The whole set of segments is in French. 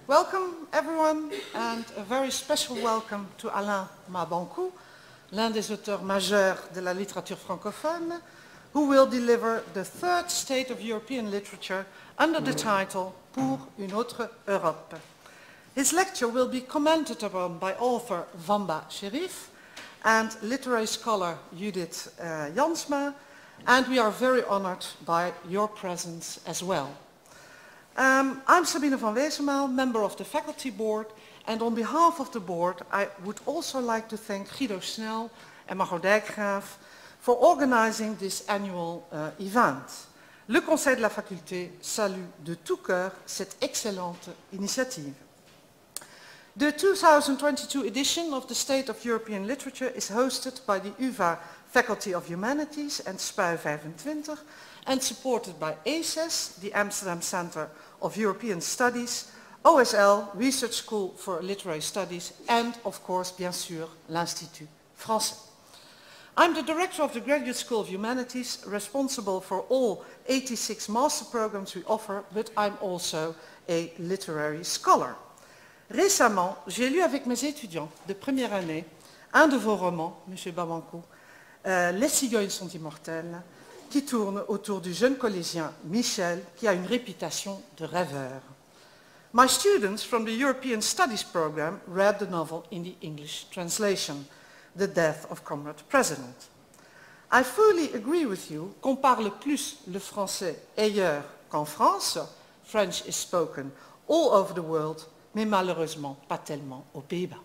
Welcome everyone, and a very special welcome to Alain Mabanckou, l'un des auteurs majeurs de la littérature francophone, who will deliver the third State of European Literature under the title Pour une autre Europe. His lecture will be commented upon by author Wamba Sherif and literary scholar Judith Jansma, and we are very honored by your presence as well. I'm Sabine van Wezenmaal, member of the faculty board, and on behalf of the board I would also like to thank Guido Snel and Margot Dijkgraaf for organizing this annual event. Le Conseil de la faculté salue de tout cœur cette excellente initiative. The 2022 edition of the State of European Literature is hosted by the UvA Faculty of Humanities and SPUI 25 and supported by ACES, the Amsterdam Center of European Studies, OSL, Research School for Literary Studies, and of course, bien sûr, l'Institut Français. I'm the director of the Graduate School of Humanities, responsible for all 86 master programs we offer, but I'm also a literary scholar. Récemment, j'ai lu avec mes étudiants de première année un de vos romans, M. Mabanckou, Les cigognes sont immortelles, qui tourne autour du jeune collégien Michel, qui a une réputation de rêveur. My students from the European Studies program read the novel in the English translation, The Death of Comrade President. I fully agree with you qu'on parle plus le français ailleurs qu'en France. French is spoken all over the world, mais malheureusement pas tellement aux Pays-Bas.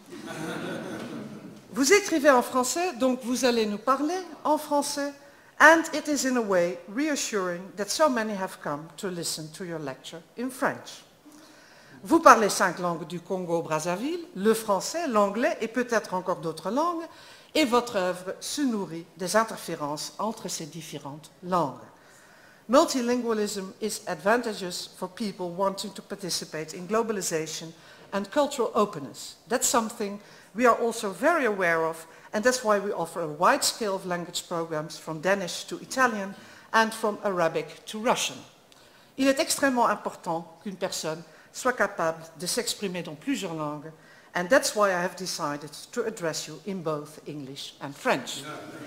Vous écrivez en français, donc vous allez nous parler en français, and it is in a way reassuring that so many have come to listen to your lecture in French. Vous parlez 5 langues du Congo-Brazzaville, le français, l'anglais et peut-être encore d'autres langues, et votre œuvre se nourrit des interférences entre ces différentes langues. Multilingualism is advantageous for people wanting to participate in globalization and cultural openness. That's something we are also very aware of, and that's why we offer a wide scale of language programs from Danish to Italian and from Arabic to Russian. Il est extrêmement important qu'une personne soit capable de s'exprimer dans plusieurs langues, and that's why I have decided to address you in both English and French.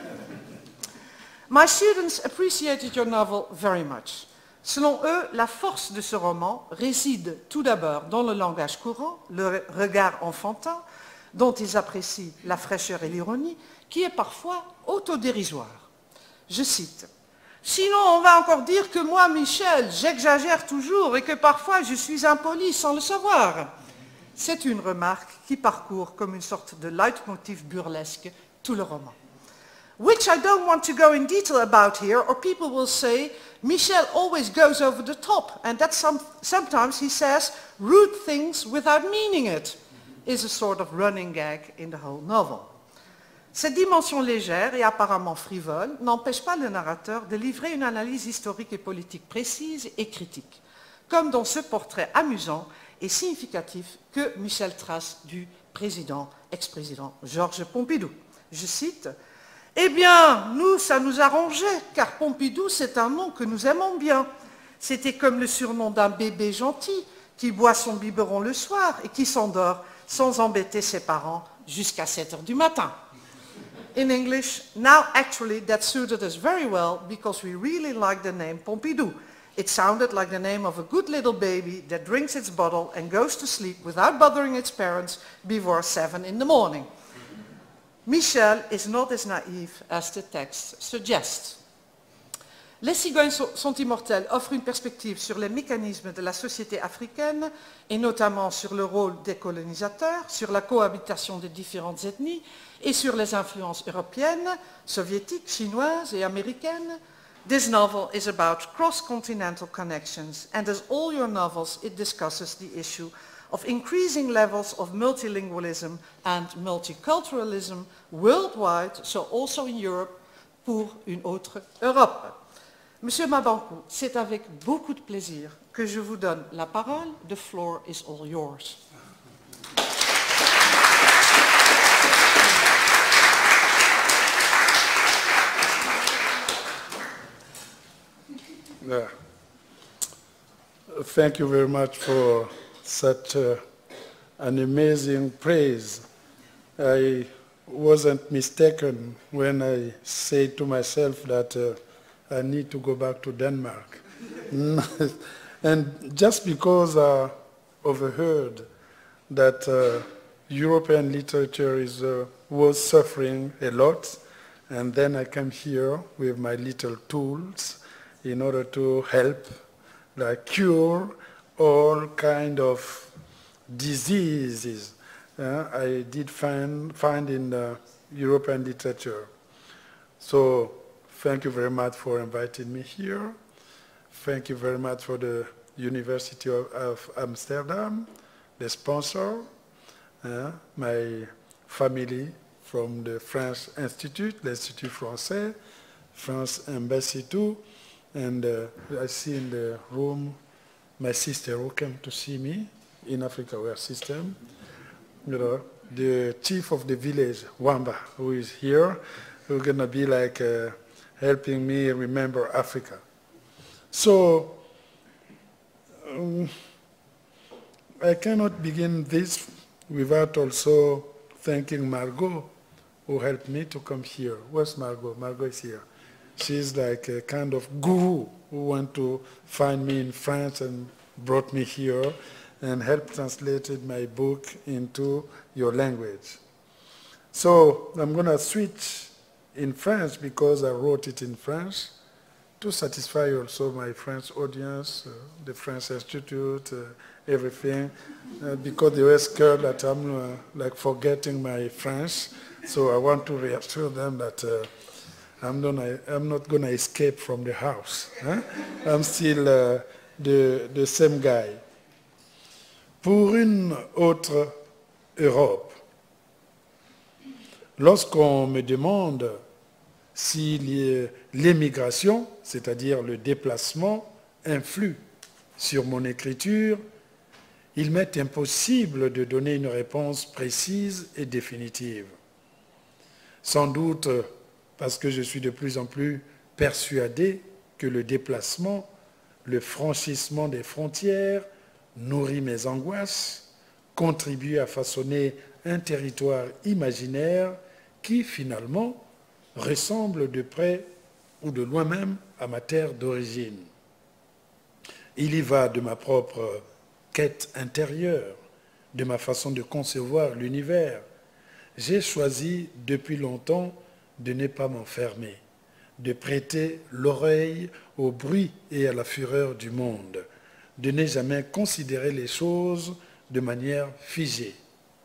My students appreciated your novel very much. Selon eux, la force de ce roman réside tout d'abord dans le langage courant, le regard enfantin, dont ils apprécient la fraîcheur et l'ironie, qui est parfois autodérisoire. Je cite, « Sinon, on va encore dire que moi, Michel, j'exagère toujours et que parfois je suis impoli sans le savoir. » C'est une remarque qui parcourt comme une sorte de leitmotiv burlesque tout le roman. Which I don't want to go in detail about here, or people will say, Michel always goes over the top, and that sometimes he says rude things without meaning it, is a sort of running gag in the whole novel. Cette dimension légère et apparemment frivole n'empêche pas le narrateur de livrer une analyse historique et politique précise et critique, comme dans ce portrait amusant et significatif que Michel trace du ex-président Georges Pompidou. Je cite, « Eh bien, nous, ça nous arrangeait, car Pompidou, c'est un nom que nous aimons bien. C'était comme le surnom d'un bébé gentil qui boit son biberon le soir et qui s'endort sans embêter ses parents jusqu'à 7 heures du matin. » In English, now actually that suited us very well because we really liked the name Pompidou. It sounded like the name of a good little baby that drinks its bottle and goes to sleep without bothering its parents before 7 in the morning. Michel is not as naive as the text suggests. Les cigognes sont immortelles offre une perspective sur les mécanismes de la société africaine et notamment sur le rôle des colonisateurs, sur la cohabitation des différentes ethnies et sur les influences européennes, soviétiques, chinoises et américaines. This novel is about cross-continental connections, and as all your novels, it discusses the issue of increasing levels of multilingualism and multiculturalism worldwide, so also in Europe, pour une autre Europe. Monsieur Mabanckou, c'est avec beaucoup de plaisir que je vous donne la parole. The floor is all yours. Thank you very much for such an amazing praise. I wasn't mistaken when I said to myself that I need to go back to Denmark. And just because I overheard that European literature was suffering a lot, and then I came here with my little tools in order to help, like cure all kind of diseases I did find in European literature. So thank you very much for inviting me here. Thank you very much for the University of Amsterdam, the sponsor, my family from the French Institute, l'Institut Français, France Embassy too, and I see in the room my sister who came to see me in Africa Ware System, you know, the chief of the village, Wamba, who is here, who's going to be like helping me remember Africa. So I cannot begin this without also thanking Margot, who helped me to come here. Where's Margot? Margot is here. She's like a kind of guru who went to find me in France and brought me here and helped translated my book into your language. So I'm going to switch in French because I wrote it in French to satisfy also my French audience, the French Institute, everything, because they were scared that I'm like forgetting my French. So I want to reassure them that I'm not going to escape from the house. I'm still the same guy. Pour une autre Europe, lorsqu'on me demande si l'émigration, c'est-à-dire le déplacement, influe sur mon écriture, il m'est impossible de donner une réponse précise et définitive. Sans doute parce que je suis de plus en plus persuadé que le déplacement, le franchissement des frontières, nourrit mes angoisses, contribue à façonner un territoire imaginaire qui, finalement, ressemble de près ou de loin même à ma terre d'origine. Il y va de ma propre quête intérieure, de ma façon de concevoir l'univers. J'ai choisi depuis longtemps de ne pas m'enfermer, de prêter l'oreille au bruit et à la fureur du monde, de ne jamais considérer les choses de manière figée.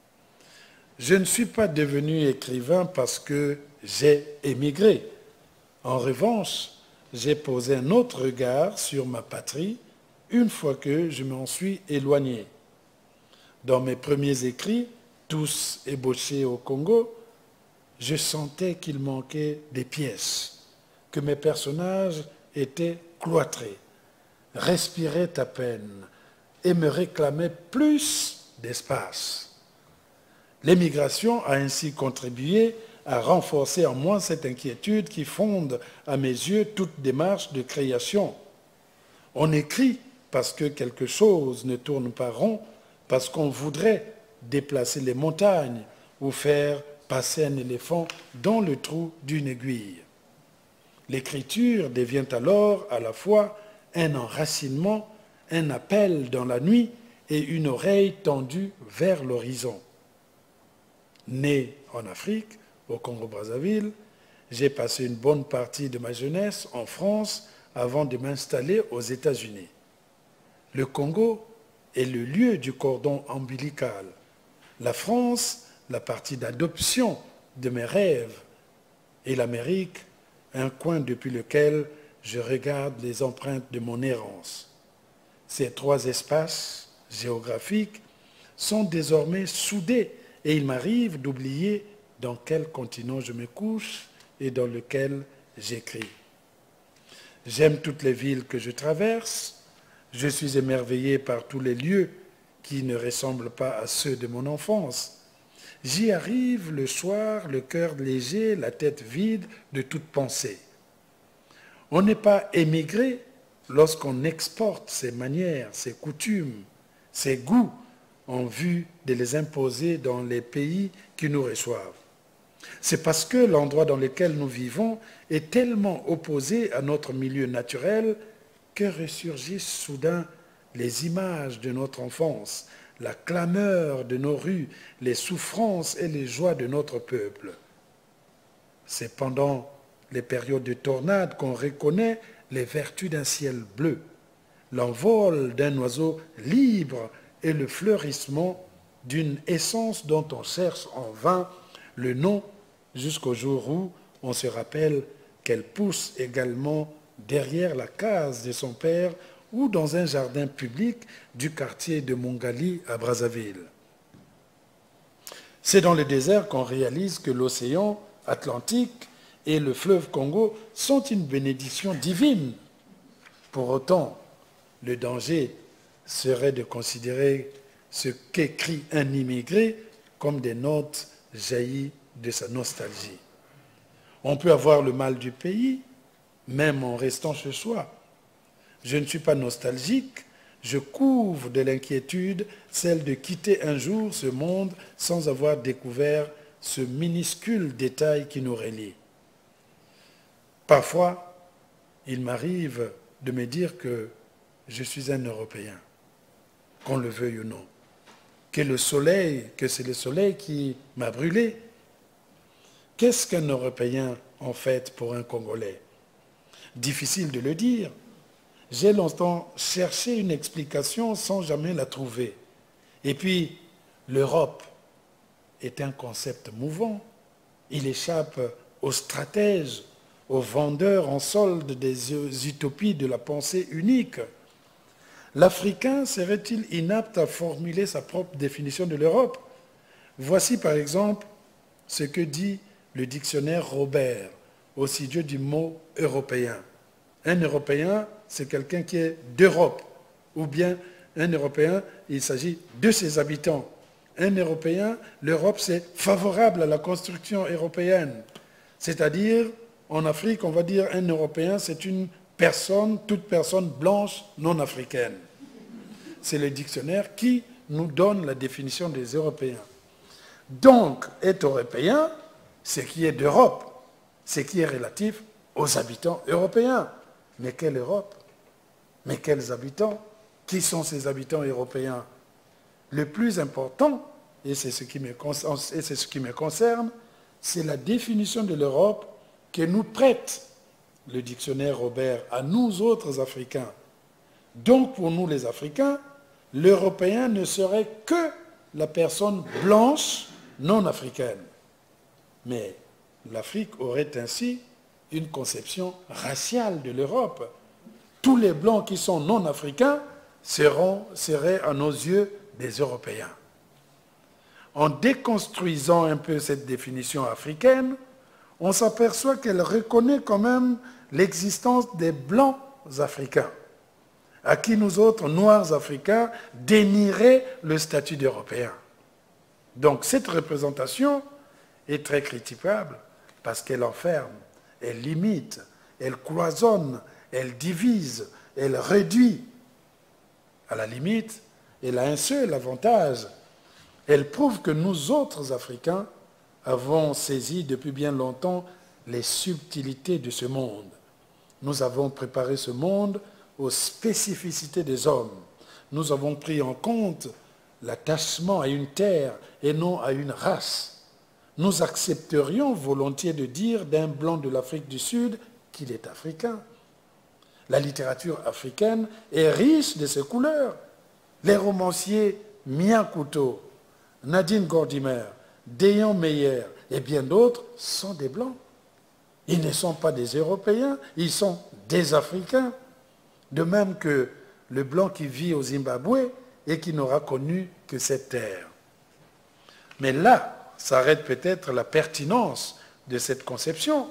Je ne suis pas devenu écrivain parce que j'ai émigré. En revanche, j'ai posé un autre regard sur ma patrie une fois que je m'en suis éloigné. Dans mes premiers écrits, tous ébauchés au Congo, je sentais qu'il manquait des pièces, que mes personnages étaient cloîtrés, respiraient à peine et me réclamaient plus d'espace. L'émigration a ainsi contribué à renforcer en moi cette inquiétude qui fonde à mes yeux toute démarche de création. On écrit parce que quelque chose ne tourne pas rond, parce qu'on voudrait déplacer les montagnes ou faire passer un éléphant dans le trou d'une aiguille. L'écriture devient alors à la fois un enracinement, un appel dans la nuit et une oreille tendue vers l'horizon. Né en Afrique, au Congo-Brazzaville, j'ai passé une bonne partie de ma jeunesse en France avant de m'installer aux États-Unis. Le Congo est le lieu du cordon ombilical. La France, la partie d'adoption de mes rêves. Et l'Amérique, un coin depuis lequel je regarde les empreintes de mon errance. Ces trois espaces géographiques sont désormais soudés et il m'arrive d'oublier dans quel continent je me couche et dans lequel j'écris. J'aime toutes les villes que je traverse. Je suis émerveillé par tous les lieux qui ne ressemblent pas à ceux de mon enfance. J'y arrive le soir, le cœur léger, la tête vide de toute pensée. On n'est pas émigré lorsqu'on exporte ses manières, ses coutumes, ses goûts en vue de les imposer dans les pays qui nous reçoivent. C'est parce que l'endroit dans lequel nous vivons est tellement opposé à notre milieu naturel que ressurgissent soudain les images de notre enfance, la clameur de nos rues, les souffrances et les joies de notre peuple. C'est pendant les périodes de tornade qu'on reconnaît les vertus d'un ciel bleu, l'envol d'un oiseau libre et le fleurissement d'une essence dont on cherche en vain le nom jusqu'au jour où on se rappelle qu'elle pousse également derrière la case de son père ou dans un jardin public du quartier de Mongali à Brazzaville. C'est dans le désert qu'on réalise que l'océan Atlantique et le fleuve Congo sont une bénédiction divine. Pour autant, le danger serait de considérer ce qu'écrit un immigré comme des notes jaillies de sa nostalgie. On peut avoir le mal du pays, même en restant chez soi. Je ne suis pas nostalgique, je couvre de l'inquiétude celle de quitter un jour ce monde sans avoir découvert ce minuscule détail qui nous relie. Parfois, il m'arrive de me dire que je suis un Européen, qu'on le veuille ou non, que c'est le soleil qui m'a brûlé. Qu'est-ce qu'un Européen, en fait, pour un Congolais? Difficile de le dire. J'ai longtemps cherché une explication sans jamais la trouver. Et puis, l'Europe est un concept mouvant. Il échappe aux stratèges, aux vendeurs en solde des utopies de la pensée unique. L'Africain serait-il inapte à formuler sa propre définition de l'Europe? Voici par exemple ce que dit le dictionnaire Robert au sujet du mot européen. Un Européen, c'est quelqu'un qui est d'Europe, ou bien un Européen, il s'agit de ses habitants. Un Européen, l'Europe, c'est favorable à la construction européenne. C'est-à-dire, en Afrique, on va dire un Européen, c'est une personne, toute personne blanche non africaine. C'est le dictionnaire qui nous donne la définition des Européens. Donc, être européen, c'est qui est d'Europe, c'est qui est relatif aux habitants européens. Mais quelle Europe? Mais quels habitants? Qui sont ces habitants européens? Le plus important, et c'est ce qui me concerne, c'est la définition de l'Europe que nous prête le dictionnaire Robert à nous autres Africains. Donc pour nous les Africains, l'Européen ne serait que la personne blanche non africaine. Mais l'Afrique aurait ainsi une conception raciale de l'Europe. Tous les blancs qui sont non africains seraient à nos yeux des Européens. En déconstruisant un peu cette définition africaine, on s'aperçoit qu'elle reconnaît quand même l'existence des blancs africains, à qui nous autres noirs africains dénierait le statut d'Européens. Donc cette représentation est très critiquable parce qu'elle enferme, elle limite, elle cloisonne, elle divise, elle réduit. À la limite, elle a un seul avantage. Elle prouve que nous autres Africains avons saisi depuis bien longtemps les subtilités de ce monde. Nous avons préparé ce monde aux spécificités des hommes. Nous avons pris en compte l'attachement à une terre et non à une race. Nous accepterions volontiers de dire d'un blanc de l'Afrique du Sud qu'il est africain. La littérature africaine est riche de ses couleurs. Les romanciers Mia Couteau, Nadine Gordimer, Déon Meyer et bien d'autres sont des blancs. Ils ne sont pas des Européens, ils sont des Africains. De même que le blanc qui vit au Zimbabwe et qui n'aura connu que cette terre. Mais là s'arrête peut-être la pertinence de cette conception.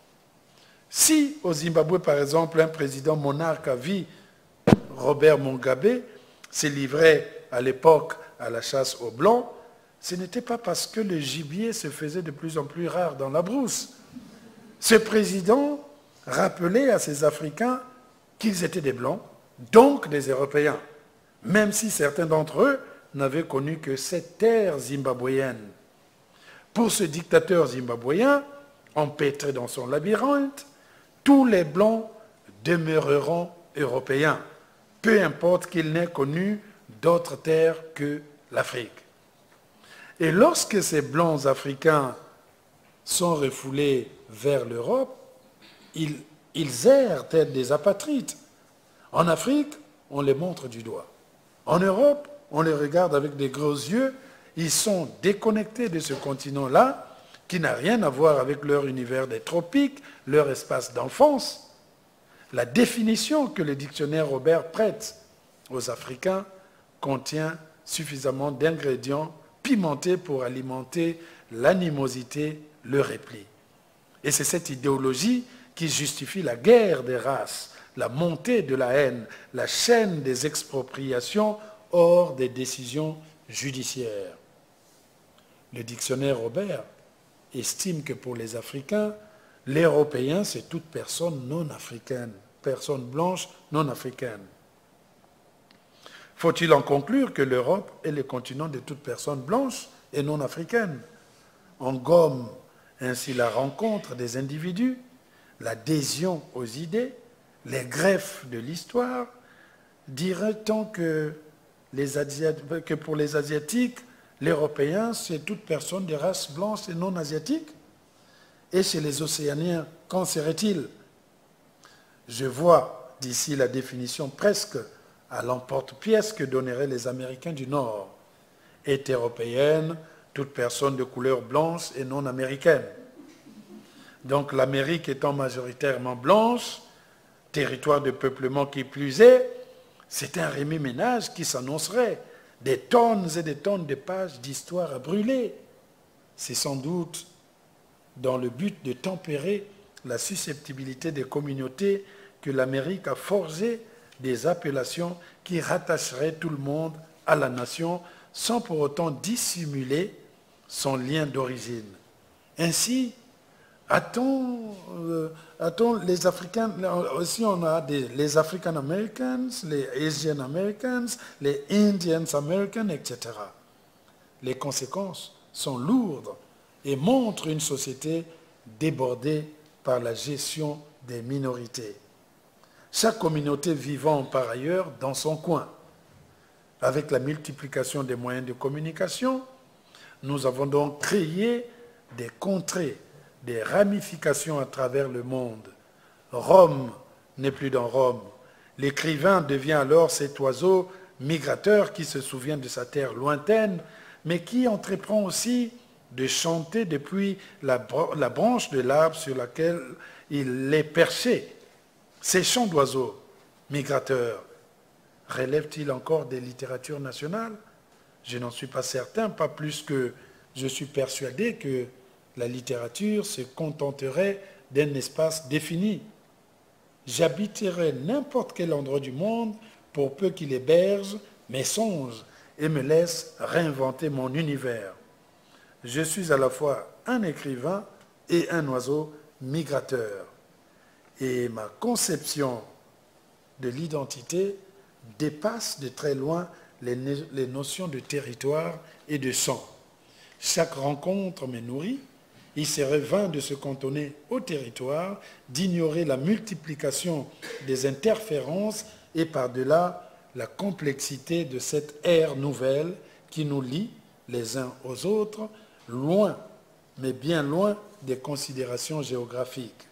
Si au Zimbabwe, par exemple, un président monarque à vie, Robert Mugabe, s'est livré à l'époque à la chasse aux blancs, ce n'était pas parce que le gibier se faisait de plus en plus rare dans la brousse. Ce président rappelait à ces Africains qu'ils étaient des blancs, donc des Européens. même si certains d'entre eux n'avaient connu que cette terre zimbabwéenne. Pour ce dictateur zimbabwéen, empêtré dans son labyrinthe, tous les Blancs demeureront européens, peu importe qu'ils n'aient connu d'autres terres que l'Afrique. Et lorsque ces Blancs africains sont refoulés vers l'Europe, ils errent tels des apatrides. En Afrique, on les montre du doigt. En Europe, on les regarde avec des gros yeux. Ils sont déconnectés de ce continent-là, qui n'a rien à voir avec leur univers des tropiques, leur espace d'enfance. La définition que le dictionnaire Robert prête aux Africains contient suffisamment d'ingrédients pimentés pour alimenter l'animosité, le repli. Et c'est cette idéologie qui justifie la guerre des races, la montée de la haine, la chaîne des expropriations hors des décisions judiciaires. Le dictionnaire Robert estime que pour les Africains, l'Européen, c'est toute personne non africaine, personne blanche non africaine. Faut-il en conclure que l'Europe est le continent de toute personne blanche et non africaine? On gomme ainsi la rencontre des individus, l'adhésion aux idées, les greffes de l'histoire. Dirait-on que pour les Asiatiques, l'Européen, c'est toute personne de race blanche et non asiatique? Et chez les Océaniens, qu'en serait-il? Je vois d'ici la définition presque à l'emporte-pièce que donneraient les Américains du Nord. Est européenne, toute personne de couleur blanche et non américaine. Donc l'Amérique étant majoritairement blanche, territoire de peuplement qui plus est, c'est un remue-ménage qui s'annoncerait. Des tonnes et des tonnes de pages d'histoire à brûler. C'est sans doute dans le but de tempérer la susceptibilité des communautés que l'Amérique a forgé des appellations qui rattacheraient tout le monde à la nation sans pour autant dissimuler son lien d'origine. Ainsi, les Africains, aussi on a les African Americans, les Asian Americans, les Indians Americans, etc. Les conséquences sont lourdes et montrent une société débordée par la gestion des minorités. Chaque communauté vivant par ailleurs dans son coin. Avec la multiplication des moyens de communication, nous avons donc créé des contrées, des ramifications à travers le monde. Rome n'est plus dans Rome. L'écrivain devient alors cet oiseau migrateur qui se souvient de sa terre lointaine, mais qui entreprend aussi de chanter depuis la branche de l'arbre sur laquelle il est perché. Ces chants d'oiseaux migrateurs relèvent-ils encore des littératures nationales? Je n'en suis pas certain, pas plus que je suis persuadé que la littérature se contenterait d'un espace défini. J'habiterai n'importe quel endroit du monde pour peu qu'il héberge mes songes et me laisse réinventer mon univers. Je suis à la fois un écrivain et un oiseau migrateur. Et ma conception de l'identité dépasse de très loin les notions de territoire et de sang. Chaque rencontre me nourrit. Il serait vain de se cantonner au territoire, d'ignorer la multiplication des interférences et par-delà la complexité de cette ère nouvelle qui nous lie les uns aux autres, loin, mais bien loin des considérations géographiques.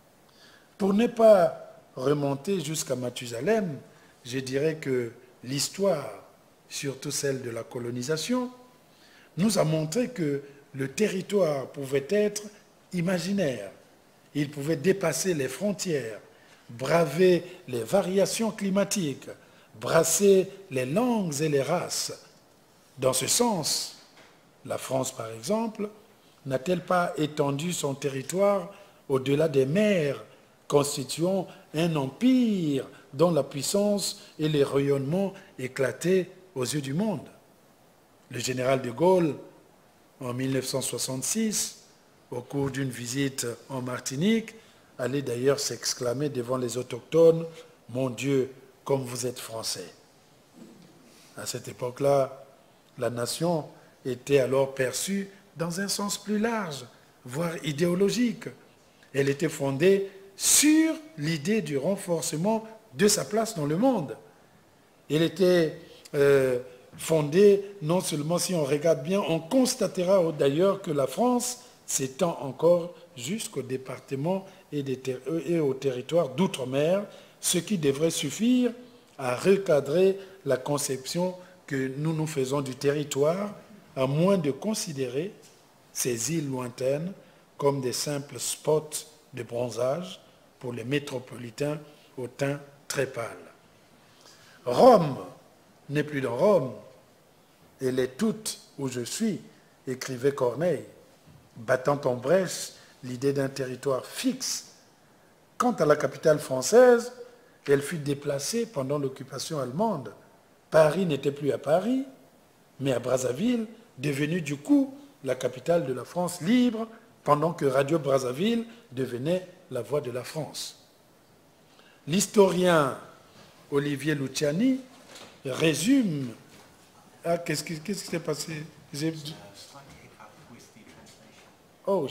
Pour ne pas remonter jusqu'à Mathusalem, je dirais que l'histoire, surtout celle de la colonisation, nous a montré que le territoire pouvait être imaginaire. Il pouvait dépasser les frontières, braver les variations climatiques, brasser les langues et les races. Dans ce sens, la France, par exemple, n'a-t-elle pas étendu son territoire au-delà des mers, constituant un empire dont la puissance et les rayonnements éclataient aux yeux du monde? Le général de Gaulle, en 1966, au cours d'une visite en Martinique, allait d'ailleurs s'exclamer devant les autochtones « Mon Dieu, comme vous êtes français !» À cette époque-là, la nation était alors perçue dans un sens plus large, voire idéologique. Elle était fondée sur l'idée du renforcement de sa place dans le monde. Elle était fondée, non seulement si on regarde bien, on constatera d'ailleurs que la France s'étend encore jusqu'au département et au territoire d'outre-mer, ce qui devrait suffire à recadrer la conception que nous nous faisons du territoire, à moins de considérer ces îles lointaines comme des simples spots de bronzage pour les métropolitains au teint très pâle. Rome n'est plus dans Rome, elle est toute où je suis, écrivait Corneille, battant en brèche l'idée d'un territoire fixe. Quant à la capitale française, elle fut déplacée pendant l'occupation allemande. Paris n'était plus à Paris, mais à Brazzaville, devenue du coup la capitale de la France libre, pendant que Radio Brazzaville devenait la voix de la France. L'historien Olivier Luciani résume... Ah, qu'est-ce qui s'est passé? Oh,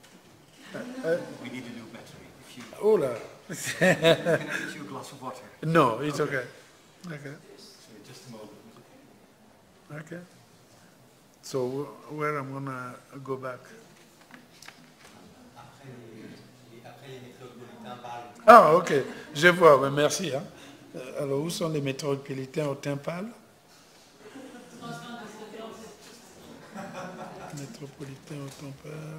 oh là. No, it's okay. Okay. Okay. So where I'm gonna go back? Ah, ok. Je vois. Mais merci. Hein. Alors, où sont les métropolitains au teint pâle? Métropolitain au teint pâle.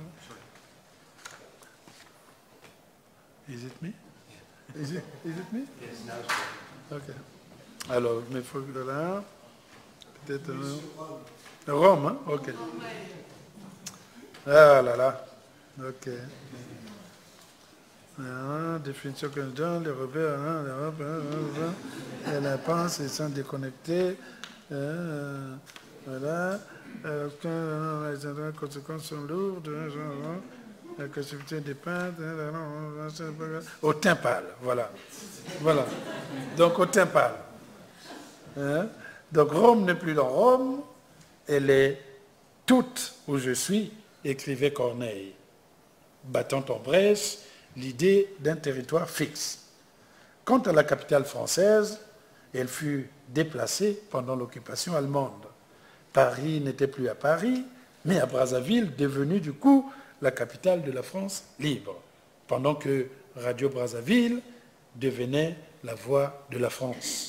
Is it me? Is it me? Yes, now it's Ok. Alors, mais il faut que là, peut-être... Rome, hein? Ok. Ah là là. Ok. Définition que nous donne, les rebelles, la pensée, ils sont déconnectés. Voilà. Les conséquences sont lourdes. La construction des peintres. Au teint pâle, voilà. Voilà. Donc au teint pâle. Hein? Donc Rome n'est plus dans Rome, elle est toute où je suis, écrivait Corneille, battant en brèche l'idée d'un territoire fixe. Quant à la capitale française, elle fut déplacée pendant l'occupation allemande. Paris n'était plus à Paris, mais à Brazzaville, devenue du coup la capitale de la France libre, pendant que Radio Brazzaville devenait la voix de la France.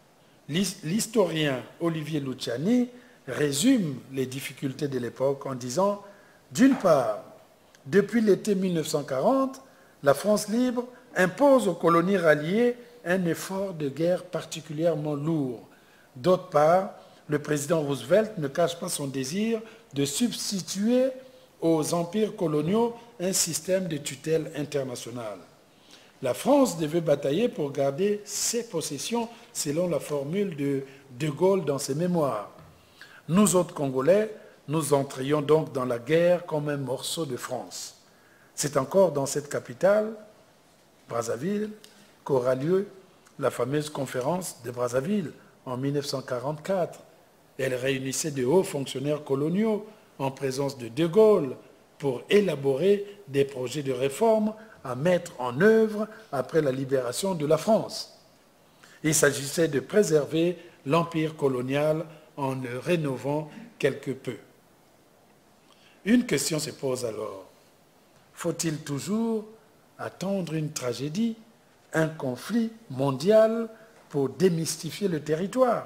L'historien Olivier Luciani résume les difficultés de l'époque en disant, d'une part, depuis l'été 1940, la France libre impose aux colonies ralliées un effort de guerre particulièrement lourd. D'autre part, le président Roosevelt ne cache pas son désir de substituer aux empires coloniaux un système de tutelle internationale. La France devait batailler pour garder ses possessions selon la formule de De Gaulle dans ses mémoires. Nous autres Congolais, nous entrions donc dans la guerre comme un morceau de France. C'est encore dans cette capitale, Brazzaville, qu'aura lieu la fameuse conférence de Brazzaville en 1944. Elle réunissait de hauts fonctionnaires coloniaux en présence de De Gaulle pour élaborer des projets de réforme à mettre en œuvre après la libération de la France. Il s'agissait de préserver l'empire colonial en le rénovant quelque peu. Une question se pose alors. Faut-il toujours attendre une tragédie, un conflit mondial pour démystifier le territoire?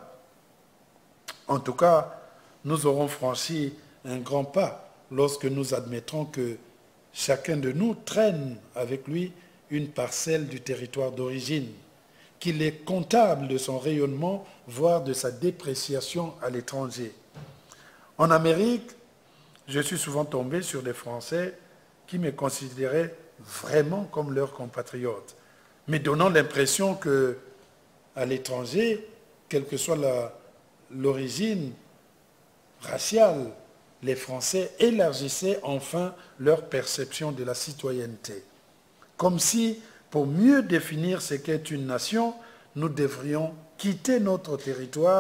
En tout cas, nous aurons franchi un grand pas lorsque nous admettrons que chacun de nous traîne avec lui une parcelle du territoire d'origine, qu'il est comptable de son rayonnement, voire de sa dépréciation à l'étranger. En Amérique, je suis souvent tombé sur des Français qui me considéraient vraiment comme leurs compatriotes, me donnant l'impression que, à l'étranger, quelle que soit l'origine raciale, les Français élargissaient enfin leur perception de la citoyenneté. Comme si, pour mieux définir ce qu'est une nation, nous devrions quitter notre territoire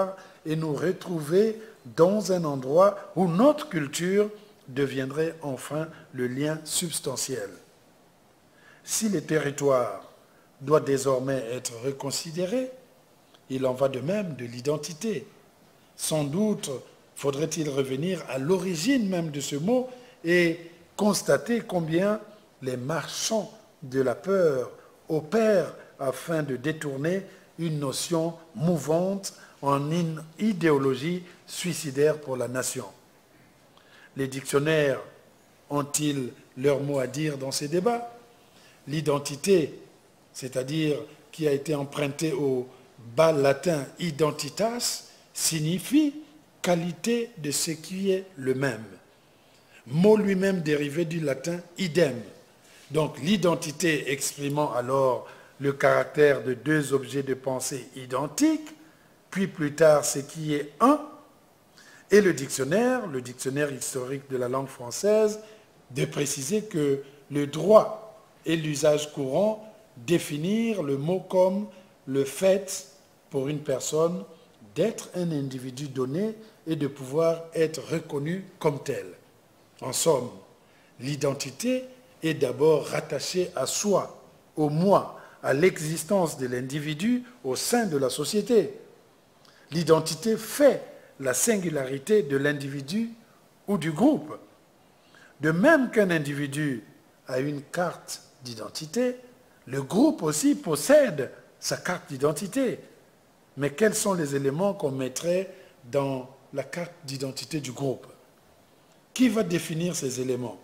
et nous retrouver dans un endroit où notre culture deviendrait enfin le lien substantiel. Si le territoire doit désormais être reconsidéré, il en va de même de l'identité. Sans doute faudrait-il revenir à l'origine même de ce mot et constater combien les marchands de la peur opèrent afin de détourner une notion mouvante en une idéologie suicidaire pour la nation. Les dictionnaires ont-ils leur mot à dire dans ces débats? L'identité, c'est-à-dire qui a été empruntée au bas latin identitas, signifie qualité de ce qui est le même. Mot lui-même dérivé du latin idem. Donc l'identité exprimant alors le caractère de deux objets de pensée identiques, puis plus tard ce qui est un, et le dictionnaire historique de la langue française, de préciser que le droit et l'usage courant définir le mot comme le fait pour une personne d'être un individu donné et de pouvoir être reconnu comme tel. En somme, l'identité est d'abord rattachée à soi, au moi, à l'existence de l'individu au sein de la société. L'identité fait la singularité de l'individu ou du groupe. De même qu'un individu a une carte d'identité, le groupe aussi possède sa carte d'identité. Mais quels sont les éléments qu'on mettrait dans la carte d'identité du groupe? Qui va définir ces éléments?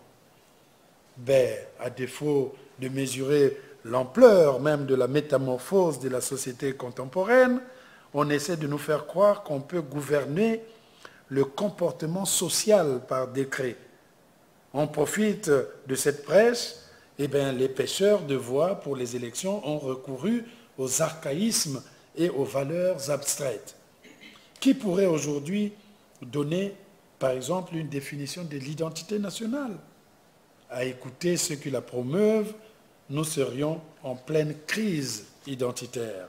À défaut de mesurer l'ampleur même de la métamorphose de la société contemporaine, on essaie de nous faire croire qu'on peut gouverner le comportement social par décret. On profite de cette prêche, les pêcheurs de voix pour les élections ont recouru aux archaïsmes et aux valeurs abstraites. Qui pourrait aujourd'hui donner, par exemple, une définition de l'identité nationale? À écouter ceux qui la promeuvent, nous serions en pleine crise identitaire.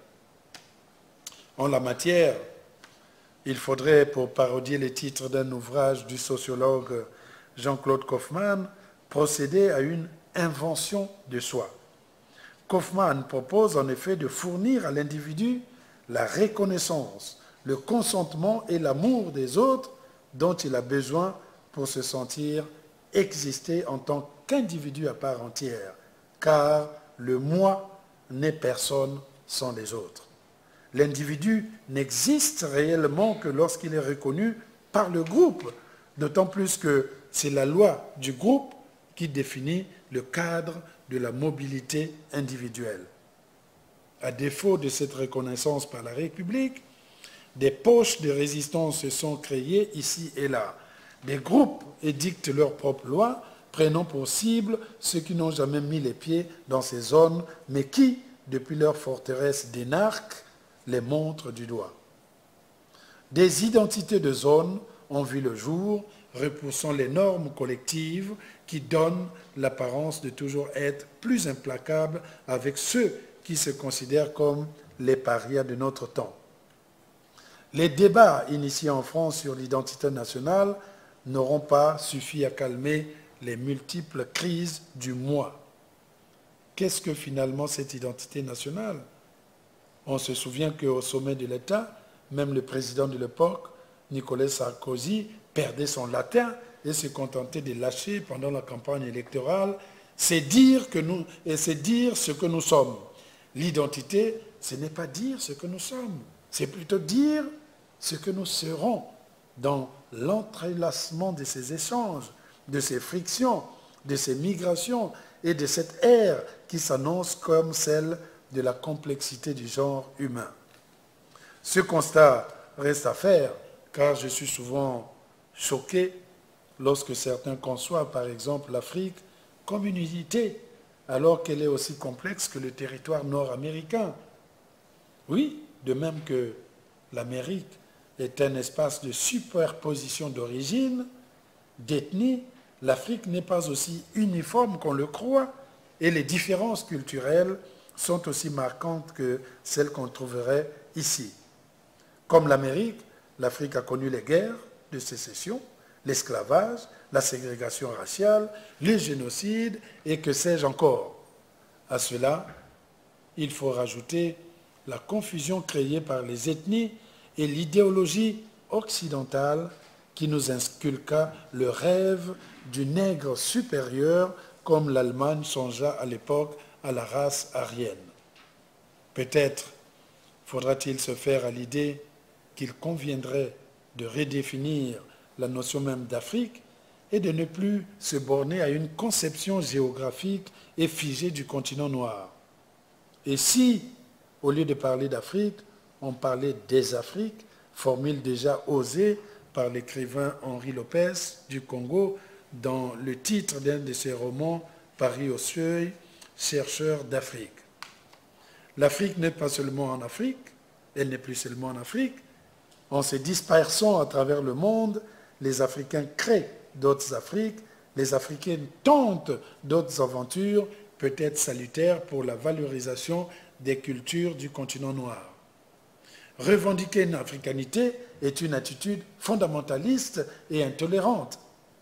En la matière, il faudrait, pour parodier les titres d'un ouvrage du sociologue Jean-Claude Kaufmann, procéder à une invention de soi. Kaufmann propose en effet de fournir à l'individu la reconnaissance, le consentement et l'amour des autres dont il a besoin pour se sentir exister en tant qu'individu à part entière, car le moi n'est personne sans les autres. L'individu n'existe réellement que lorsqu'il est reconnu par le groupe, d'autant plus que c'est la loi du groupe qui définit le cadre de la mobilité individuelle. À défaut de cette reconnaissance par la République, des poches de résistance se sont créées ici et là. Des groupes édictent leurs propres lois, prenant pour cible ceux qui n'ont jamais mis les pieds dans ces zones, mais qui, depuis leur forteresse d'énarques, les montrent du doigt. Des identités de zones ont vu le jour, repoussant les normes collectives qui donnent l'apparence de toujours être plus implacables avec ceux qui se considèrent comme les parias de notre temps. Les débats initiés en France sur l'identité nationale n'auront pas suffi à calmer les multiples crises du moi. Qu'est-ce que finalement cette identité nationale? On se souvient qu'au sommet de l'État, même le président de l'époque, Nicolas Sarkozy, perdait son latin et se contentait de lâcher pendant la campagne électorale. C'est dire ce que nous sommes. L'identité, ce n'est pas dire ce que nous sommes, c'est plutôt dire ce que nous serons dans l'entrelacement de ces échanges, de ces frictions, de ces migrations et de cette ère qui s'annonce comme celle de la complexité du genre humain. Ce constat reste à faire, car je suis souvent choqué lorsque certains conçoivent par exemple l'Afrique comme une unité, alors qu'elle est aussi complexe que le territoire nord-américain. Oui, de même que l'Amérique est un espace de superposition d'origine, d'ethnie, l'Afrique n'est pas aussi uniforme qu'on le croit et les différences culturelles sont aussi marquantes que celles qu'on trouverait ici. Comme l'Amérique, l'Afrique a connu les guerres de sécession, l'esclavage, la ségrégation raciale, les génocides et que sais-je encore. À cela, il faut rajouter la confusion créée par les ethnies et l'idéologie occidentale qui nous inculqua le rêve du nègre supérieur comme l'Allemagne songea à l'époque à la race aryenne. Peut-être faudra-t-il se faire à l'idée qu'il conviendrait de redéfinir la notion même d'Afrique et de ne plus se borner à une conception géographique et figée du continent noir. Et si, au lieu de parler d'Afrique, on parlait des Afriques, formule déjà osée par l'écrivain Henri Lopez du Congo dans le titre d'un de ses romans paru au seuil, Chercheur d'Afrique. L'Afrique n'est pas seulement en Afrique, elle n'est plus seulement en Afrique. En se dispersant à travers le monde, les Africains créent d'autres Afriques, les Africains tentent d'autres aventures, peut-être salutaires pour la valorisation des cultures du continent noir. Revendiquer une africanité est une attitude fondamentaliste et intolérante.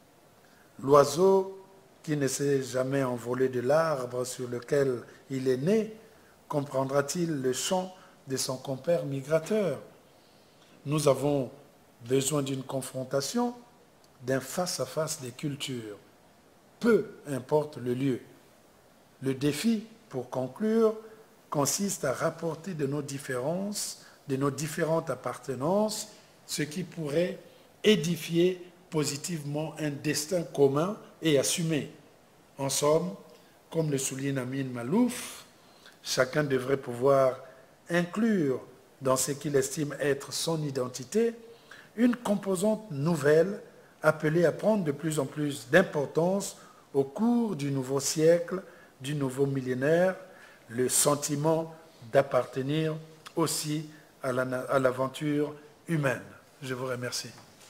L'oiseau qui ne s'est jamais envolé de l'arbre sur lequel il est né, comprendra-t-il le chant de son compère migrateur? Nous avons besoin d'une confrontation, d'un face-à-face des cultures, peu importe le lieu. Le défi, pour conclure, consiste à rapporter de nos différences, de nos différentes appartenances, ce qui pourrait édifier positivement un destin commun et assumé. En somme, comme le souligne Amin Malouf, chacun devrait pouvoir inclure dans ce qu'il estime être son identité une composante nouvelle appelée à prendre de plus en plus d'importance au cours du nouveau siècle, du nouveau millénaire, le sentiment d'appartenir aussi à l'aventure humaine. Je vous remercie.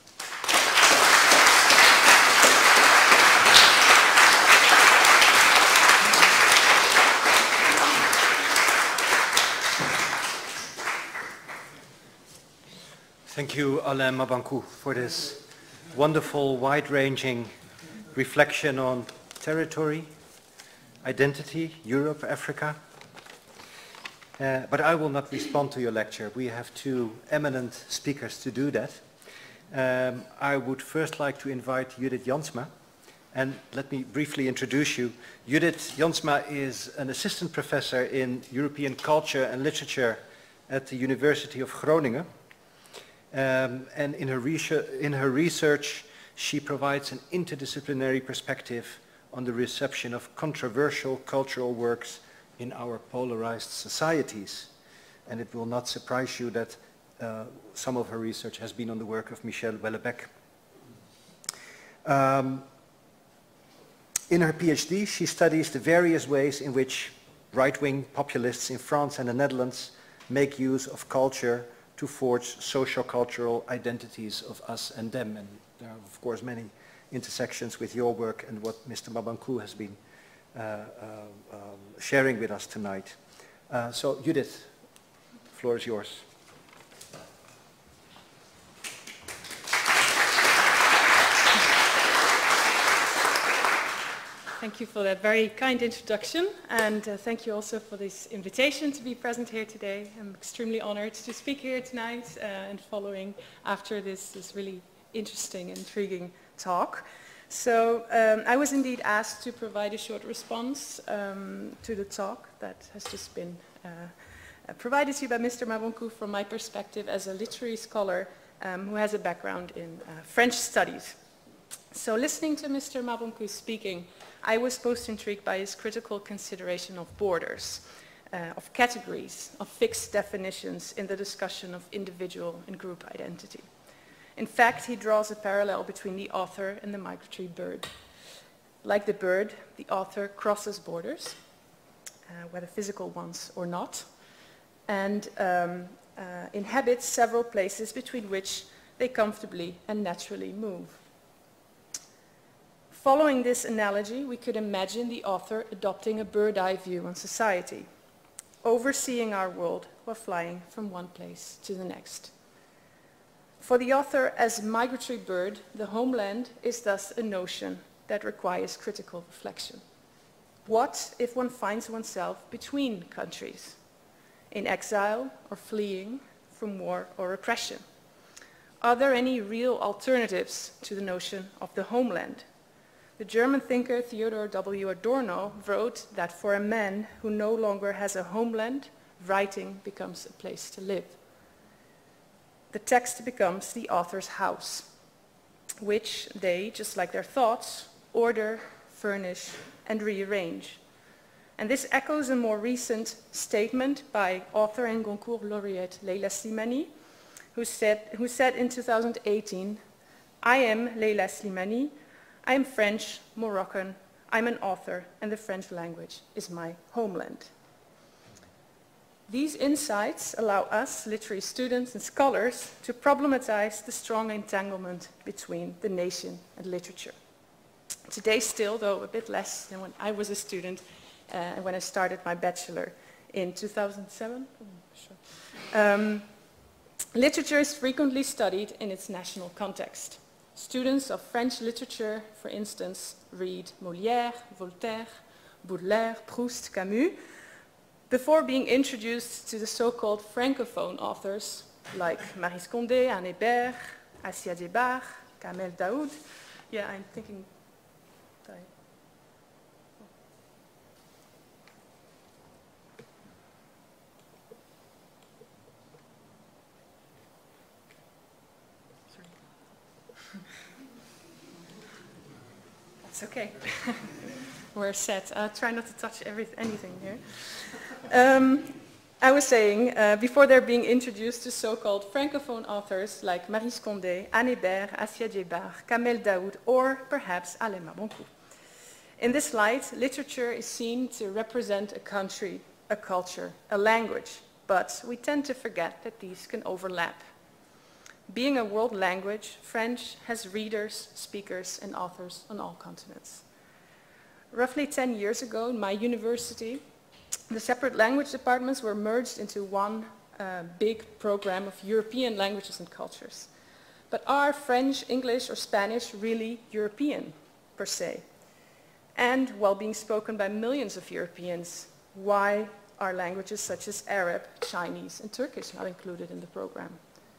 Thank you, Alain Mabankou, for this wonderful, wide-ranging reflection on territory, identity, Europe, Africa. But I will not respond to your lecture. We have two eminent speakers to do that. I would first like to invite Judith Jansma. And let me briefly introduce you. Judith Jansma is an assistant professor in European culture and literature at the University of Groningen. And in her research, she provides an interdisciplinary perspective on the reception of controversial cultural works in our polarized societies. And it will not surprise you that some of her research has been on the work of Michel Houellebecq. In her PhD, she studies the various ways in which right-wing populists in France and the Netherlands make use of culture to forge socio-cultural identities of us and them. And there are, of course, many intersections with your work and what Mr. Mabankou has been sharing with us tonight. So, Judith, the floor is yours. Thank you for that very kind introduction, and thank you also for this invitation to be present here today. I'm extremely honored to speak here tonight and following after this really interesting, intriguing talk. So I was indeed asked to provide a short response to the talk that has just been provided to you by Mr. Mabankou from my perspective as a literary scholar who has a background in French studies. So listening to Mr. Mabankou speaking, I was most intrigued by his critical consideration of borders, of categories, of fixed definitions in the discussion of individual and group identity. In fact, he draws a parallel between the author and the migratory bird. Like the bird, the author crosses borders, whether physical ones or not, and inhabits several places between which they comfortably and naturally move. Following this analogy, we could imagine the author adopting a bird-eye view on society, overseeing our world while flying from one place to the next. For the author, as migratory bird, the homeland is thus a notion that requires critical reflection. What if one finds oneself between countries, in exile or fleeing from war or oppression? Are there any real alternatives to the notion of the homeland? The German thinker Theodor W. Adorno wrote that for a man who no longer has a homeland, writing becomes a place to live. The text becomes the author's house, which they, just like their thoughts, order, furnish, and rearrange. And this echoes a more recent statement by author and Goncourt laureate Leila Slimani, who said in 2018, "I am Leila Slimani, I am French, Moroccan, I'm an author, and the French language is my homeland." These insights allow us, literary students and scholars, to problematize the strong entanglement between the nation and literature. Today still, though a bit less than when I was a student, when I started my bachelor in 2007. Literature is frequently studied in its national context. Students of French literature, for instance, read Molière, Voltaire, Baudelaire, Proust, Camus, before being introduced to the so-called francophone authors like Maryse Condé, Anne Hébert, Assia Djebar, Kamel Daoud. Yeah, I'm thinking. That's okay. We're set. I'll try not to touch anything here. I was saying, before they're being introduced to so-called francophone authors like Maryse Condé, Anne Hébert, Assia Djebar, Kamel Daoud, or perhaps Alain Mabonckou. In this light, literature is seen to represent a country, a culture, a language, but we tend to forget that these can overlap. Being a world language, French has readers, speakers, and authors on all continents. Roughly 10 years ago, in my university, the separate language departments were merged into one big program of European languages and cultures. But are French, English, or Spanish really European, per se? And while being spoken by millions of Europeans, why are languages such as Arab, Chinese, and Turkish not included in the program?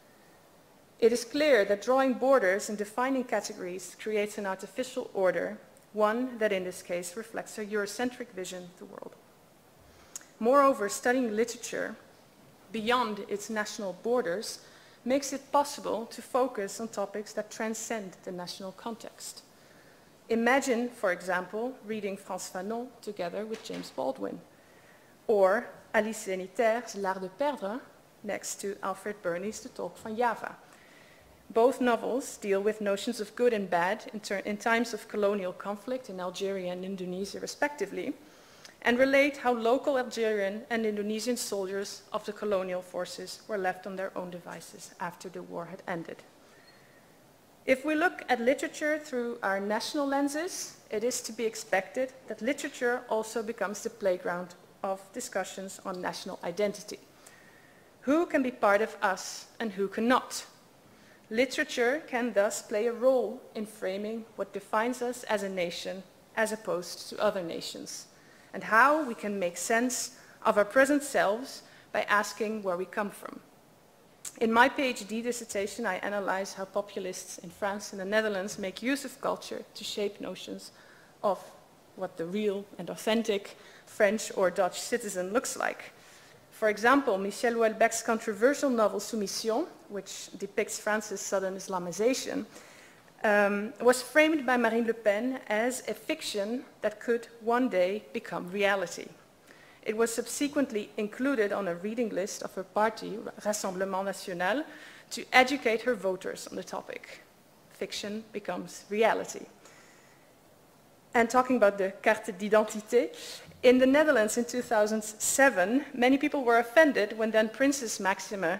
It is clear that drawing borders and defining categories creates an artificial order, one that in this case reflects a Eurocentric vision of the world. Moreover, studying literature beyond its national borders makes it possible to focus on topics that transcend the national context. Imagine, for example, reading Frantz Fanon together with James Baldwin, or Alice Zeniter's L'Art de Perdre next to Alfred Burney's The Talk van Java. Both novels deal with notions of good and bad in times of colonial conflict in Algeria and Indonesia respectively, and relate how local Algerian and Indonesian soldiers of the colonial forces were left on their own devices after the war had ended. If we look at literature through our national lenses, it is to be expected that literature also becomes the playground of discussions on national identity. Who can be part of us and who cannot? Literature can thus play a role in framing what defines us as a nation as opposed to other nations, and how we can make sense of our present selves by asking where we come from. In my PhD dissertation, I analyze how populists in France and the Netherlands make use of culture to shape notions of what the real and authentic French or Dutch citizen looks like. For example, Michel Houellebecq's controversial novel Soumission, which depicts France's sudden Islamization, was framed by Marine Le Pen as a fiction that could one day become reality. It was subsequently included on a reading list of her party, Rassemblement National, to educate her voters on the topic. Fiction becomes reality. And talking about the carte d'identité, in the Netherlands in 2007, many people were offended when then Princess Maxima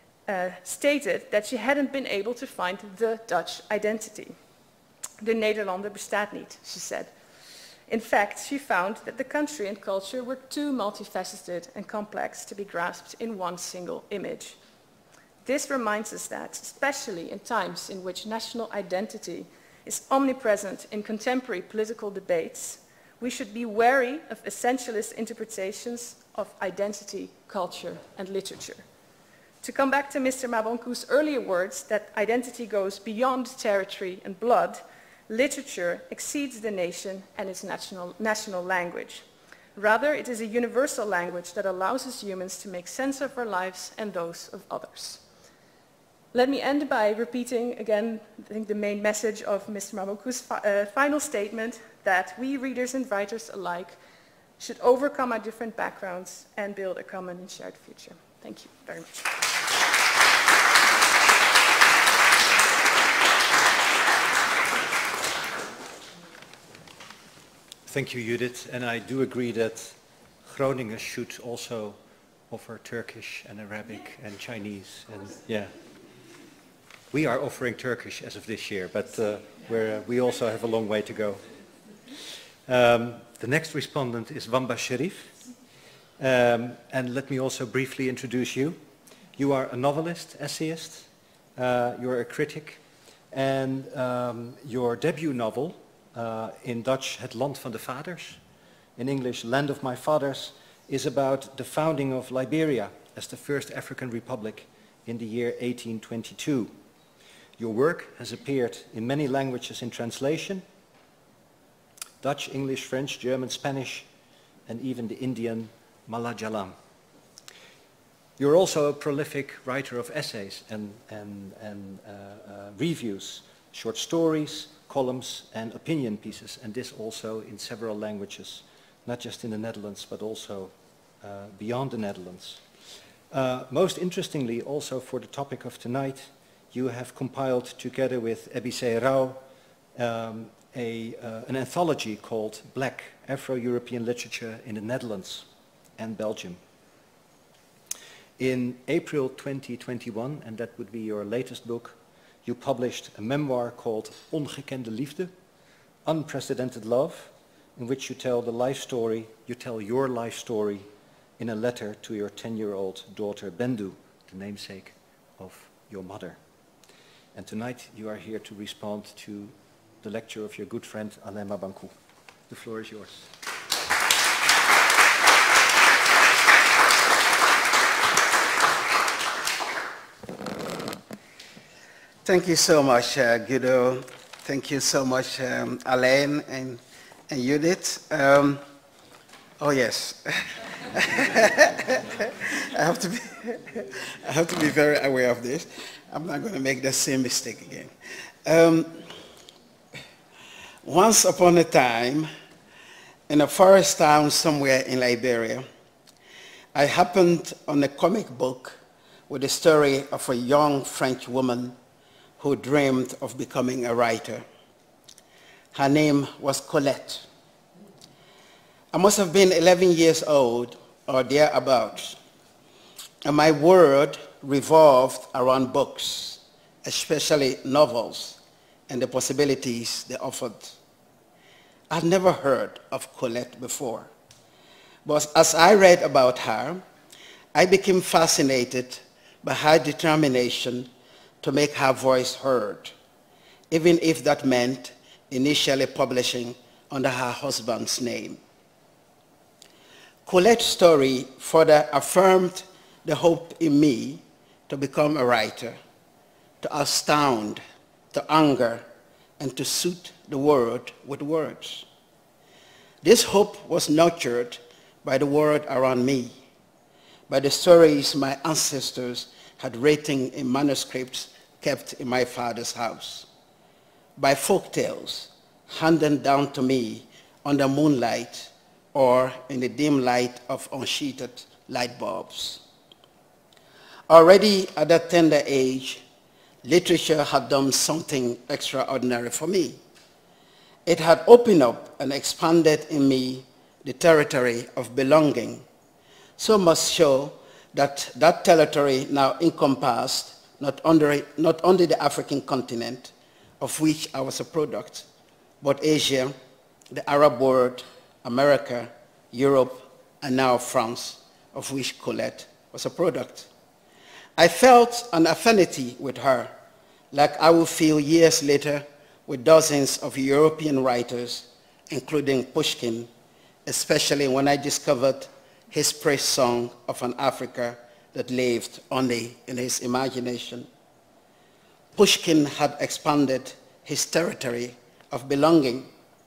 stated that she hadn't been able to find the Dutch identity. De Nederlander bestaat niet, she said. In fact, she found that the country and culture were too multifaceted and complex to be grasped in one single image. This reminds us that, especially in times in which national identity is omnipresent in contemporary political debates, we should be wary of essentialist interpretations of identity, culture, and literature. To come back to Mr. Maboncour's earlier words that identity goes beyond territory and blood, literature exceeds the nation and its national language. Rather, it is a universal language that allows us humans to make sense of our lives and those of others. Let me end by repeating again, I think, the main message of Mr. Maboncour's final statement, that we readers and writers alike should overcome our different backgrounds and build a common and shared future. Thank you very much. Thank you, Judith. And I do agree that Groningen should also offer Turkish and Arabic and Chinese. And yeah, we are offering Turkish as of this year, but we also have a long way to go. The next respondent is Wamba Sherif. And let me also briefly introduce you. You are a novelist, essayist, you're a critic, and your debut novel, in Dutch, Het Land van de Vaders, in English, Land of My Fathers, is about the founding of Liberia as the first African republic in the year 1822. Your work has appeared in many languages in translation: Dutch, English, French, German, Spanish, and even the Indian Malayalam. You're also a prolific writer of essays and reviews, short stories, columns, and opinion pieces, and this also in several languages, not just in the Netherlands, but also beyond the Netherlands. Most interestingly, also for the topic of tonight, you have compiled together with Ebise Rao an anthology called Black Afro-European Literature in the Netherlands and Belgium. In April 2021, and that would be your latest book, you published a memoir called Ongekende Liefde, Unprecedented Love, in which you tell your life story in a letter to your 10-year-old daughter Bendu, the namesake of your mother. And tonight you are here to respond to the lecture of your good friend Alain Maboncour. The floor is yours. Thank you so much, Guido. Thank you so much, Alain and Judith. Oh yes, I have to be very aware of this. I'm not going to make the same mistake again. Once upon a time, in a forest town somewhere in Liberia, I happened on a comic book with the story of a young French woman who dreamed of becoming a writer. Her name was Colette. I must have been 11 years old or thereabouts, and my world revolved around books, especially novels, and the possibilities they offered. I'd never heard of Colette before, but as I read about her, I became fascinated by her determination to make her voice heard, even if that meant initially publishing under her husband's name. Colette's story further affirmed the hope in me to become a writer, to astound, to anger, and to soothe the world with words. This hope was nurtured by the world around me, by the stories my ancestors had written in manuscripts kept in my father's house, by folk tales handed down to me under moonlight or in the dim light of unsheeted light bulbs. Already at that tender age, literature had done something extraordinary for me. It had opened up and expanded in me the territory of belonging, so much so that that territory now encompassed not only the African continent, of which I was a product, but Asia, the Arab world, America, Europe, and now France, of which Colette was a product. I felt an affinity with her, like I would feel years later with dozens of European writers, including Pushkin, especially when I discovered his praise song of an Africa that lived only in his imagination. Pushkin had expanded his territory of belonging.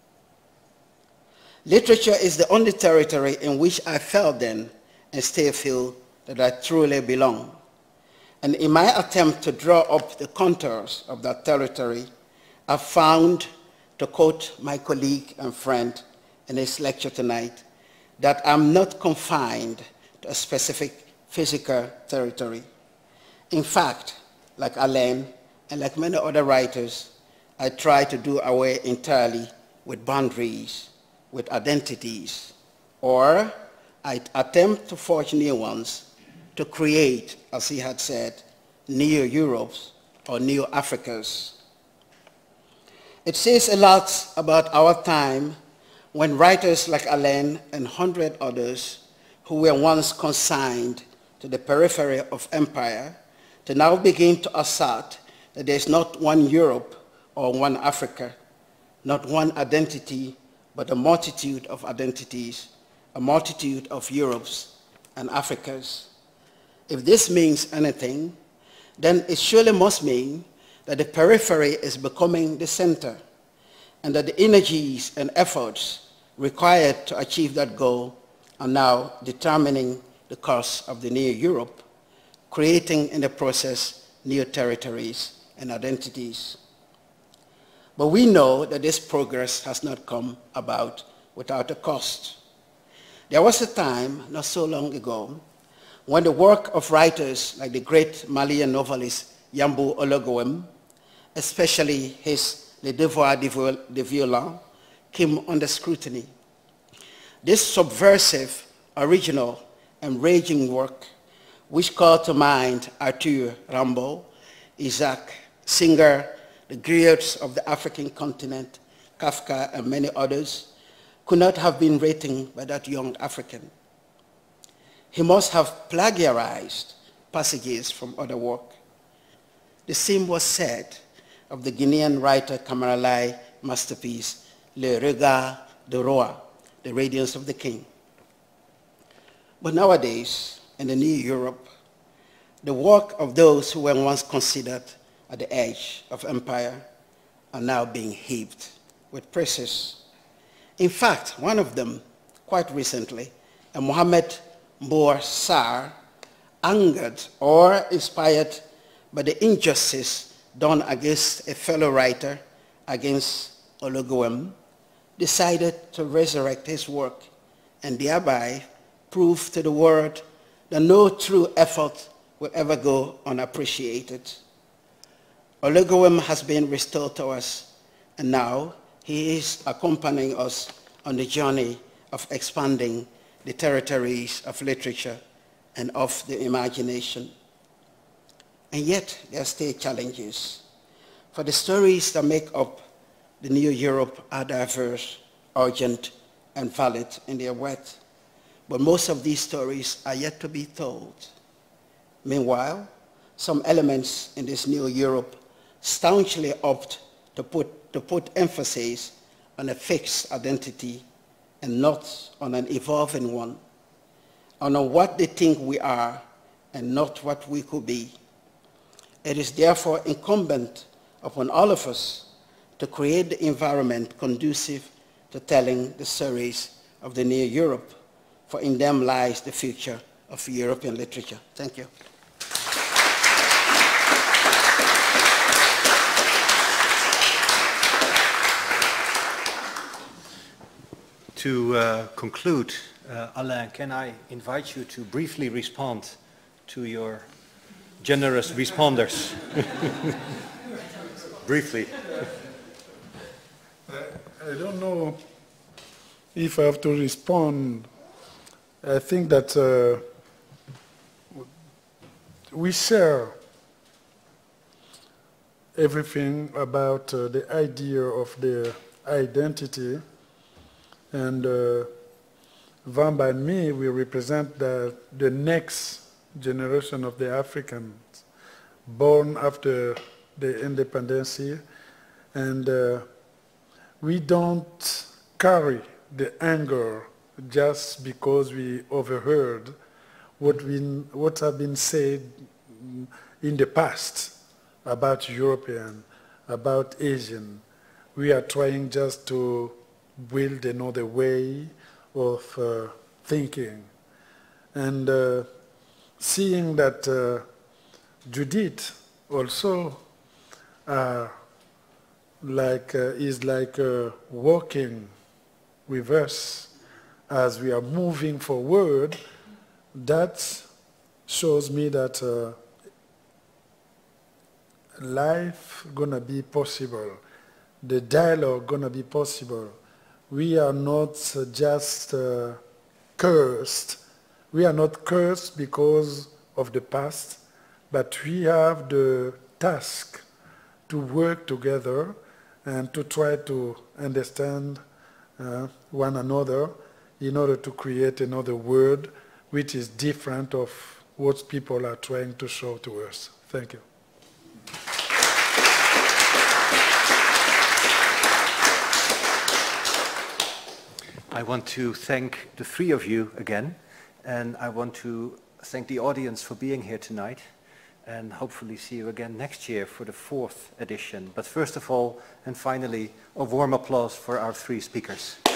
Literature is the only territory in which I felt then and still feel that I truly belong. And in my attempt to draw up the contours of that territory, I found, to quote my colleague and friend in his lecture tonight, that I'm not confined to a specific physical territory. In fact, like Alain and like many other writers, I try to do away entirely with boundaries, with identities, or I attempt to forge new ones, to create, as he had said, new Europes or new Africas. It says a lot about our time when writers like Alain and 100 others who were once consigned to the periphery of empire to now begin to assert that there is not one Europe or one Africa, not one identity, but a multitude of identities, a multitude of Europes and Africas. If this means anything, then it surely must mean that the periphery is becoming the center, and that the energies and efforts required to achieve that goal are now determining the course of the new Europe, creating in the process new territories and identities. But we know that this progress has not come about without a cost. There was a time, not so long ago, when the work of writers like the great Malian novelist Yambu Ologoem, especially his Les Devoirs des Violents, came under scrutiny. This subversive, original, and raging work, which called to mind Arthur Rimbaud, Isaac, Singer, the griots of the African continent, Kafka, and many others, could not have been written by that young African. He must have plagiarized passages from other work. The same was said of the Guinean writer Kamaralai masterpiece, Le Regard du Roi, The Radiance of the King. But nowadays, in the new Europe, the work of those who were once considered at the edge of empire are now being heaped with praises. In fact, one of them, quite recently, a Mohamed Mbouar Sarr, angered or inspired by the injustice done against a fellow writer, against Ologoem, decided to resurrect his work and thereby prove to the world that no true effort will ever go unappreciated. Ologoem has been restored to us, and now he is accompanying us on the journey of expanding the territories of literature and of the imagination. And yet, there are still challenges. For the stories that make up the new Europe are diverse, urgent, and valid in their worth. But most of these stories are yet to be told. Meanwhile, some elements in this new Europe staunchly opt to put emphasis on a fixed identity and not on an evolving one, on what they think we are and not what we could be. It is therefore incumbent upon all of us to create the environment conducive to telling the stories of the new Europe, for in them lies the future of European literature. Thank you. To conclude, Alain, can I invite you to briefly respond to your generous responders? Briefly. I don't know if I have to respond. I think that we share everything about the idea of the identity, and Vamba and me, we represent the next generation of the Africans born after the independence here, and we don't carry the anger just because we overheard what have been said in the past about European, about Asian. We are trying just to build another way of thinking. And seeing that Judith also is like walking with us as we are moving forward, that shows me that life gonna be possible, the dialogue gonna be possible. We are not just cursed. We are not cursed because of the past, but we have the task to work together and to try to understand one another in order to create another world which is different of what people are trying to show to us. Thank you. I want to thank the three of you again, and I want to thank the audience for being here tonight, and hopefully see you again next year for the 4th edition. But first of all, and finally, a warm applause for our three speakers.